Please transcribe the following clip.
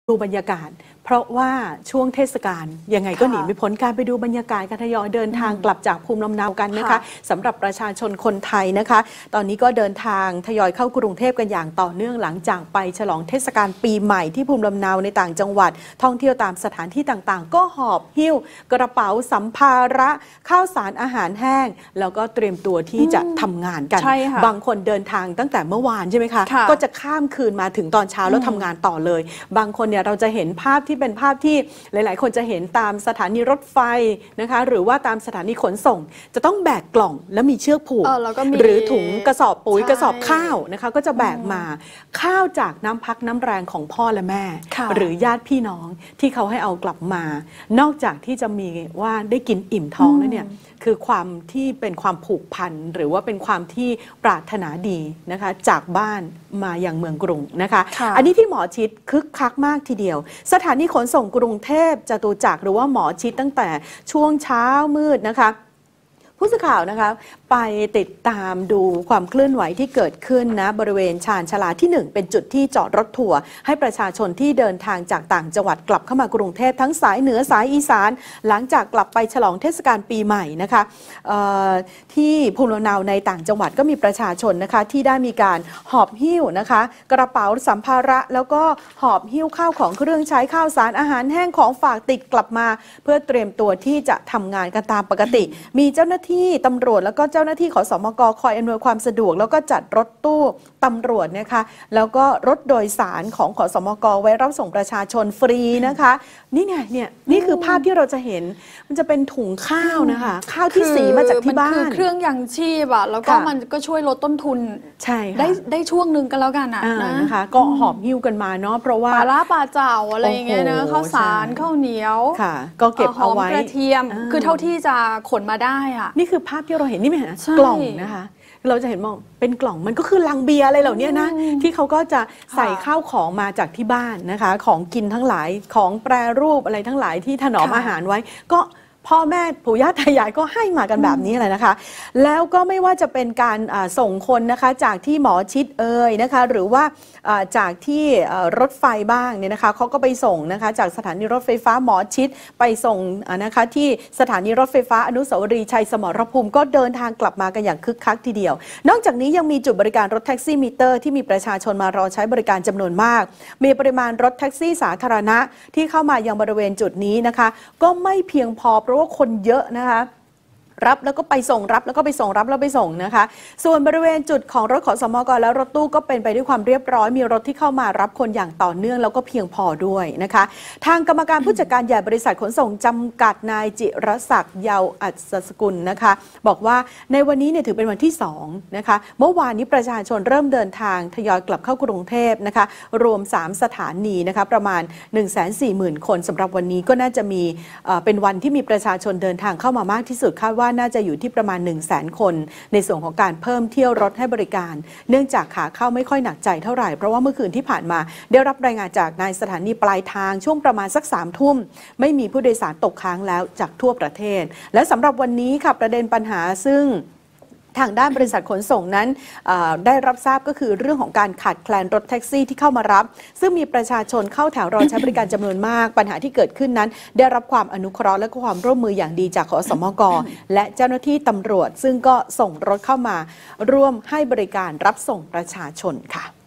ดูบรรยากาศเพราะว่าช่วงเทศกาลยังไงก็หนีไม่พ้นการไปดูบรรยากาศการทยอยเดินทางกลับจากภูมิลำเนากันนะคะสำหรับประชาชนคนไทยนะคะตอนนี้ก็เดินทางทยอยเข้ากรุงเทพกันอย่างต่อเนื่องหลังจากไปฉลองเทศกาลปีใหม่ที่ภูมิลำเนาในต่างจังหวัดท่องเที่ยวตามสถานที่ต่างๆก็หอบหิ้วกระเป๋าสัมภาระข้าวสารอาหารแห้งแล้วก็เตรียมตัวที่จะทำงานกันบางคนเดินทางตั้งแต่เมื่อวานใช่ไหมคะก็จะข้ามคืนมาถึงตอนเช้าแล้วทำงานต่อเลยบางคนเนี่ยเราจะเห็นภาพที่เป็นภาพที่หลายๆคนจะเห็นตามสถานีรถไฟนะคะหรือว่าตามสถานีขนส่งจะต้องแบกกล่องแล้วมีเชือกผูกหรือถุงกระสอบปุ๋ยกระสอบข้าวนะคะก็จะแบกมาข้าวจากน้ำพักน้ำแรงของพ่อและแม่หรือญาติพี่น้องที่เขาให้เอากลับมานอกจากที่จะมีว่าได้กินอิ่มท้องแล้วเนี่ยคือความที่เป็นความผูกพันหรือว่าเป็นความที่ปรารถนาดีนะคะจากบ้านมาอย่างเมืองกรุงนะคะอันนี้ที่หมอชิดคึกคักมากทีเดียวสถานีขนส่งกรุงเทพจตุจักรหรือว่าหมอชิดตั้งแต่ช่วงเช้ามืดนะคะผู้สื่อข่าวนะคะไปติดตามดูความเคลื่อนไหวที่เกิดขึ้นนะบริเวณชานชาลาที่ 1เป็นจุดที่จอดรถทัวร์ให้ประชาชนที่เดินทางจากต่างจังหวัดกลับเข้ามากรุงเทพทั้งสายเหนือสายอีสานหลังจากกลับไปฉลองเทศกาลปีใหม่นะคะที่ภูมิลำเนาในต่างจังหวัดก็มีประชาชนนะคะที่ได้มีการหอบหิ้วนะคะกระเป๋าสัมภาระแล้วก็หอบหิ้วข้าวของเครื่องใช้ข้าวสารอาหารแห้งของฝากติดกลับมาเพื่อเตรียมตัวที่จะทำงานกันตามปกติมีเจ้าหน้าที่ตำรวจแล้วก็เจ้าหน้าที่ขสมกคอยอำนวยความสะดวกแล้วก็จัดรถตู้ตำรวจนะคะแล้วก็รถโดยสารของขสมกไว้รับส่งประชาชนฟรีนะคะนี่ไงเนี่ยนี่คือภาพที่เราจะเห็นมันจะเป็นถุงข้าวนะคะข้าวที่สีมาจากที่บ้านคือเครื่องยังชีพอะแล้วก็มันก็ช่วยลดต้นทุนใช่ได้ช่วงหนึ่งกันแล้วกันนะคะก็หอบหิ้วกันมาเนาะเพราะว่าปลาร้าปลาเจ่าอะไรอย่างเงี้ยนะข้าวสารข้าวเหนียวค่ะก็เก็บเอาไว้กระเทียมคือเท่าที่จะขนมาได้อะนี่คือภาพที่เราเห็นนี่ไหมฮะกล่องนะคะเราจะเห็นมองเป็นกล่องมันก็คือลังเบียร์อะไรเหล่านี้นะที่เขาก็จะใส่ข้าวของมาจากที่บ้านนะคะของกินทั้งหลายของแปรรูปอะไรทั้งหลายที่ถนอมอาหารไว้ก็พ่อแม่ปู่ย่าตายายก็ให้มากันแบบนี้แหละนะคะแล้วก็ไม่ว่าจะเป็นการส่งคนนะคะจากที่หมอชิดนะคะหรือว่าจากที่รถไฟบ้างเนี่ยนะคะเขาก็ไปส่งนะคะจากสถานีรถไฟฟ้าหมอชิดไปส่งนะคะที่สถานีรถไฟฟ้าอนุสาวรีย์ชัยสมรภูมิก็เดินทางกลับมากันอย่างคึกคักทีเดียวนอกจากนี้ยังมีจุดบริการรถแท็กซี่มิเตอร์ที่มีประชาชนมารอใช้บริการจำนวนมากมีปริมาณรถแท็กซี่สาธารณะที่เข้ามายังบริเวณจุดนี้นะคะก็ไม่เพียงพอเพราะว่าคนเยอะนะคะรับแล้วก็ไปส่งรับแล้วก็ไปส่งรับแล้วไปส่งนะคะส่วนบริเวณจุดของรถขสมกและรถตู้ก็เป็นไปด้วยความเรียบร้อยมีรถที่เข้ามารับคนอย่างต่อเนื่องแล้วก็เพียงพอด้วยนะคะทางกรรมการผู้จัดการใหญ่บริษัทขนส่งจำกัดนายจิรศักดิ์เยาว์อัศสกุลนะคะบอกว่าในวันนี้เนี่ยถือเป็นวันที่2นะคะเมื่อวานนี้ประชาชนเริ่มเดินทางทยอยกลับเข้ากรุงเทพนะคะรวม3สถานีนะคะประมาณ 140,000 คนสำหรับวันนี้ก็น่าจะมีเป็นวันที่มีประชาชนเดินทางเข้ามามากที่สุดคาดว่าน่าจะอยู่ที่ประมาณ 100,000 คนในส่วนของการเพิ่มเที่ยวรถให้บริการเนื่องจากขาเข้าไม่ค่อยหนักใจเท่าไหร่เพราะว่าเมื่อคืนที่ผ่านมาได้รับรายงานจากนายสถานีปลายทางช่วงประมาณสัก3 ทุ่มไม่มีผู้โดยสารตกค้างแล้วจากทั่วประเทศและสำหรับวันนี้ค่ะประเด็นปัญหาซึ่งทางด้านบริษัทขนส่งนั้นได้รับทราบก็คือเรื่องของการขาดแคลนรถแท็กซี่ที่เข้ามารับซึ่งมีประชาชนเข้าแถวรอใช้บริการจำนวนมากปัญหาที่เกิดขึ้นนั้นได้รับความอนุเคราะห์และความร่วมมืออย่างดีจากขสมกและเจ้าหน้าที่ตำรวจซึ่งก็ส่งรถเข้ามาร่วมให้บริการรับส่งประชาชนค่ะ